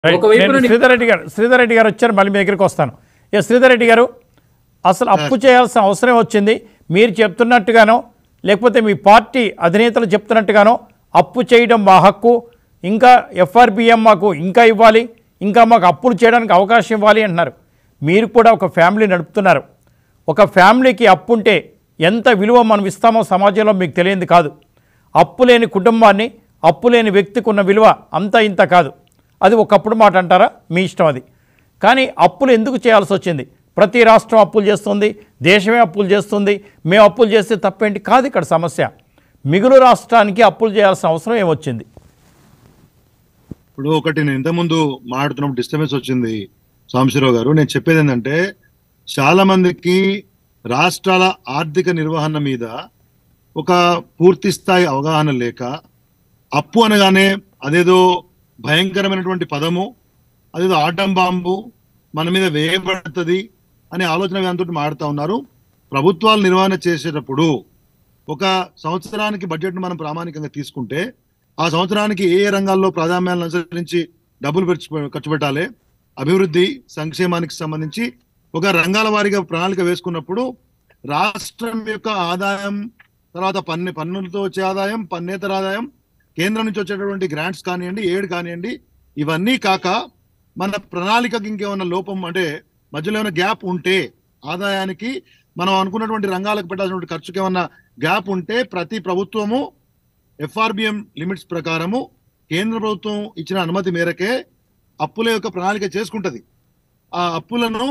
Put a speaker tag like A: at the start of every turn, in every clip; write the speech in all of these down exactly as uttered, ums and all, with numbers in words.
A: శ్రీధర్ రెడ్డి గారు శ్రీధర్ రెడ్డి గారు వచ్చారు, మళ్ళీ మీ దగ్గరికి వస్తాను. ఏ శ్రీధర్ రెడ్డి గారు, అసలు అప్పు చేయాల్సిన అవసరం వచ్చింది మీరు చెప్తున్నట్టుగానో లేకపోతే మీ పార్టీ అధినేతలు చెప్తున్నట్టుగానో అప్పు చేయడం మా హక్కు, ఇంకా ఎఫ్ఆర్బిఎం మాకు ఇంకా ఇవ్వాలి, ఇంకా మాకు అప్పులు చేయడానికి అవకాశం ఇవ్వాలి అంటున్నారు. మీరు కూడా ఒక ఫ్యామిలీ నడుపుతున్నారు. ఒక ఫ్యామిలీకి అప్పు ఉంటే ఎంత విలువ మనం ఇస్తామో సమాజంలో మీకు తెలియంది కాదు. అప్పు లేని కుటుంబాన్ని, అప్పు లేని వ్యక్తికి ఉన్న విలువ అంతా ఇంత కాదు. అది ఒకప్పుడు మాట అంటారా, మీ ఇష్టం అది. కానీ అప్పులు ఎందుకు చేయాల్సి వచ్చింది? ప్రతి రాష్ట్రం అప్పులు చేస్తుంది, దేశమే అప్పులు చేస్తుంది, మేము అప్పులు చేస్తే తప్పేంటి కాదు ఇక్కడ సమస్య. మిగులు రాష్ట్రానికి అప్పులు చేయాల్సిన అవసరం ఏమొచ్చింది?
B: ఇప్పుడు ఒకటి నేను ఇంతకుముందు మాట్లాడుతున్నప్పుడు డిస్టర్బెన్స్ వచ్చింది సాంబశివరావు గారు. నేను చెప్పేది ఏంటంటే, చాలా మందికి రాష్ట్రాల ఆర్థిక నిర్వహణ మీద ఒక పూర్తి స్థాయి అవగాహన లేక, అప్పు అనగానే అదేదో భయంకరమైనటువంటి పదము, అదేదో ఆటం బాంబు మన మీద వేయబడుతుంది అనే ఆలోచన విధానంతో మాడుతూ ఉన్నారు. ప్రభుత్వాలు నిర్వహణ చేసేటప్పుడు ఒక సంవత్సరానికి బడ్జెట్ను మనం ప్రామాణికంగా తీసుకుంటే ఆ సంవత్సరానికి ఏ ఏ రంగాల్లో ప్రాధాన్యాలను అనుసరించి డబ్బులు ఖర్చు పెట్టాలి, అభివృద్ధి సంక్షేమానికి సంబంధించి ఒక రంగాల వారీగా ప్రణాళిక వేసుకున్నప్పుడు రాష్ట్రం యొక్క ఆదాయం, తర్వాత పన్ను పన్నులతో వచ్చే ఆదాయం, పన్నేతర ఆదాయం, కేంద్రం నుంచి వచ్చేటటువంటి గ్రాంట్స్ కానివ్వండి, ఏడ్ కానివ్వండి, ఇవన్నీ కాక మన ప్రణాళికకి ఇంకేమన్నా లోపం అంటే మధ్యలో ఏమైనా గ్యాప్ ఉంటే, ఆదాయానికి మనం అనుకున్నటువంటి రంగాలకు పెట్టాల్సినటువంటి ఖర్చుకి ఏమన్నా గ్యాప్ ఉంటే ప్రతి ప్రభుత్వము ఎఫ్ఆర్బిఎం లిమిట్స్ ప్రకారము కేంద్ర ప్రభుత్వం ఇచ్చిన అనుమతి మేరకే అప్పుల యొక్క ప్రణాళిక చేసుకుంటది. ఆ అప్పులను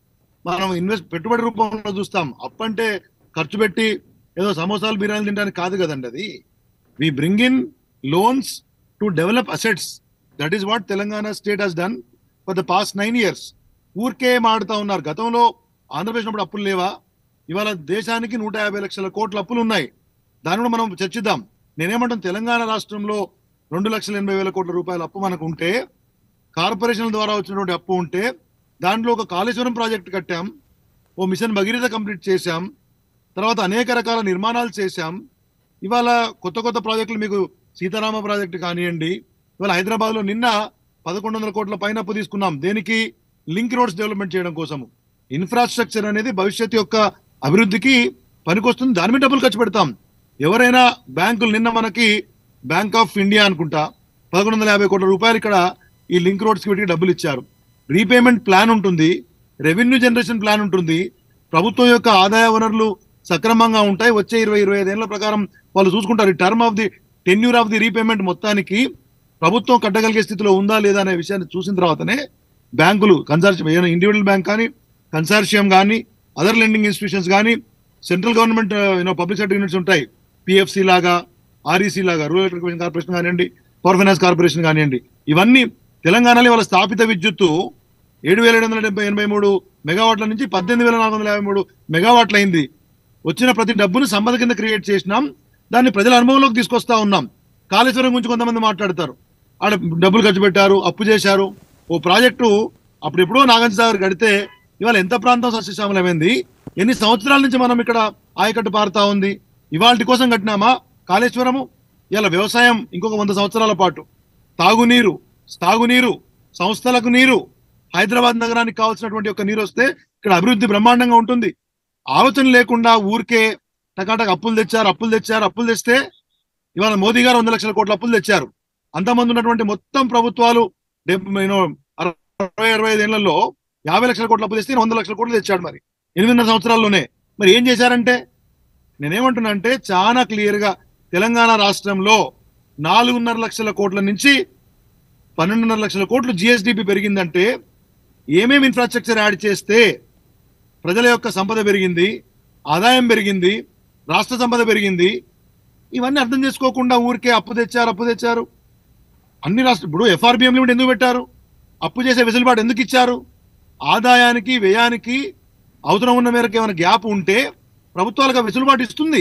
B: మనం ఇన్వెస్ట్ పెట్టుబడి రూపంలో చూస్తాం. అప్పు అంటే ఖర్చు పెట్టి ఏదో సమోసాలు బిర్యానీ తినడానికి కాదు కదండి. అది we bring in loans to develop assets. That is what Telangana state has done for the past nine years. ఊరికే మాడుతూ ఉన్నారు. గతంలో ఆంధ్రప్రదేశ్ అప్పుడు అప్పులు లేవా? ఇవాళ దేశానికి నూట యాభై లక్షల కోట్ల అప్పులు ఉన్నాయి. దాని కూడా మనం చర్చిద్దాం. నేనేమంటాను, తెలంగాణ రాష్ట్రంలో రెండు లక్షల ఎనభై వేల కోట్ల రూపాయల అప్పు మనకు ఉంటే, కార్పొరేషన్ల ద్వారా వచ్చినటువంటి అప్పు ఉంటే, దాంట్లో ఒక కాళేశ్వరం ప్రాజెక్ట్ కట్టాం, ఓ మిషన్ భగీరథ కంప్లీట్ చేశాం, తర్వాత అనేక రకాల నిర్మాణాలు చేశాం. ఇవాళ కొత్త కొత్త ప్రాజెక్టులు, మీకు సీతారామ ప్రాజెక్టు కానివ్వండి, ఇవాళ హైదరాబాద్లో నిన్న పదకొండు వందల కోట్ల పైన అప్పు తీసుకున్నాం. దేనికి? లింక్ రోడ్స్ డెవలప్మెంట్ చేయడం కోసము. ఇన్ఫ్రాస్ట్రక్చర్ అనేది భవిష్యత్తు యొక్క అభివృద్ధికి పనికొస్తుంది. దాని మీద డబ్బులు ఖర్చు పెడతాం. ఎవరైనా బ్యాంకులు, నిన్న మనకి బ్యాంక్ ఆఫ్ ఇండియా అనుకుంటా పదకొండు వందల యాభై కోట్ల రూపాయలు ఇక్కడ ఈ లింక్ రోడ్స్కి పెట్టి డబ్బులు ఇచ్చారు. రీపేమెంట్ ప్లాన్ ఉంటుంది, రెవెన్యూ జనరేషన్ ప్లాన్ ఉంటుంది, ప్రభుత్వం యొక్క ఆదాయ వనరులు సక్రమంగా ఉంటాయి. వచ్చే ఇరవై ఇరవై ఐదేళ్ల ప్రకారం వాళ్ళు చూసుకుంటారు. ఈ term of the tenure of the repayment మొత్తానికి ప్రభుత్వం కట్టగలిగే స్థితిలో ఉందా లేదా అనే విషయాన్ని చూసిన తర్వాతనే బ్యాంకులు, కన్సార్షియం, ఇండివిజువల్ బ్యాంక్ కానీ, కన్సార్షియం కానీ, అదర్ లెండింగ్ ఇన్స్టిట్యూషన్స్ కానీ, central government you know public sector units ఉంటాయి, పిఎఫ్సి లాగా, ఆర్ఈసీ లాగా, రూరల్ ఎలక్ట్రిఫికేషన్ కార్పొరేషన్ కానివ్వండి, పవర్ ఫైనాన్స్ కార్పొరేషన్ కానివ్వండి, ఇవన్నీ తెలంగాణలో వాళ్ళ స్థాపిత విద్యుత్తు ఏడు వేల ఏడు వందల డెబ్బై ఎనభై మూడు మెగావాట్ల నుంచి పద్దెనిమిది వేల నాలుగు వందల యాభై మూడు మెగావాట్లు అయింది. వచ్చిన ప్రతి డబ్బును సంపద కింద క్రియేట్ చేసినాం, దాన్ని ప్రజల అనుభవంలోకి తీసుకొస్తా ఉన్నాం. కాళేశ్వరం గురించి కొంతమంది మాట్లాడతారు, ఆడ డబ్బులు ఖర్చు పెట్టారు, అప్పు చేశారు. ఓ ప్రాజెక్టు అప్పుడు ఎప్పుడో నాగార్జున సాగర్ కడితే ఇవాళ ఎంత ప్రాంతం సస్యశ్యామలమైంది. ఎన్ని సంవత్సరాల నుంచి మనం ఇక్కడ ఆయకట్టు పారుతా ఉంది. ఇవాళ కోసం కట్టినామా కాళేశ్వరము? ఇలా వ్యవసాయం ఇంకొక వంద సంవత్సరాల పాటు, తాగునీరు, సాగునీరు, సంస్థలకు నీరు, హైదరాబాద్ నగరానికి కావాల్సినటువంటి ఒక నీరు వస్తే ఇక్కడ అభివృద్ధి బ్రహ్మాండంగా ఉంటుంది. ఆలోచన లేకుండా ఊరికే టకాటక అప్పులు తెచ్చారు అప్పులు తెచ్చారు అప్పులు తెస్తే ఇవాళ మోదీ గారు వంద లక్షల కోట్ల అప్పులు తెచ్చారు. అంతమంది ఉన్నటువంటి మొత్తం ప్రభుత్వాలు యూనో అరవై అరవై ఐదు ఏళ్లలో యాభై లక్షల కోట్ల అప్పు తెస్తే వంద లక్షల కోట్లు తెచ్చాడు. మరి ఎనిమిదిన్నర సంవత్సరాల్లోనే మరి ఏం చేశారంటే, నేనేమంటున్నా అంటే చాలా క్లియర్ గా తెలంగాణ రాష్ట్రంలో నాలుగున్నర లక్షల కోట్ల నుంచి పన్నెండున్నర లక్షల కోట్లు జిఎస్డిపి పెరిగిందంటే ఏమేమి ఇన్ఫ్రాస్ట్రక్చర్ యాడ్ చేస్తే ప్రజల యొక్క సంపద పెరిగింది, ఆదాయం పెరిగింది, రాష్ట్ర సంపద పెరిగింది. ఇవన్నీ అర్థం చేసుకోకుండా ఊరికే అప్పు తెచ్చారు అప్పు తెచ్చారు అన్ని రాష్ట్ర ఇప్పుడు ఎఫ్ఆర్బిఎం లిమిట్ ఎందుకు పెట్టారు? అప్పు చేసే వెసులుబాటు ఎందుకు ఇచ్చారు? ఆదాయానికి వ్యయానికి అవసరం ఉన్న మేరకు ఏమైనా గ్యాప్ ఉంటే ప్రభుత్వాలకు వెసులుబాటు ఇస్తుంది.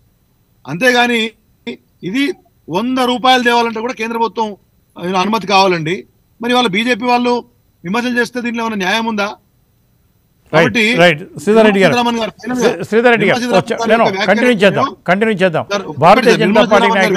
B: అంతేగాని ఇది వంద రూపాయలు తేవాలంటే కూడా కేంద్ర ప్రభుత్వం అనుమతి కావాలండి. మరి వాళ్ళ బీజేపీ వాళ్ళు విమర్శలు చేస్తే దీంట్లో ఏమైనా న్యాయం ఉందా? కాబట్టి
A: శ్రీధర్ రెడ్డి గారు శ్రీధర్ రెడ్డి గారు కంటిన్యూ చేద్దాం కంటిన్యూ చేద్దాం భారతీయ జనతా పార్టీ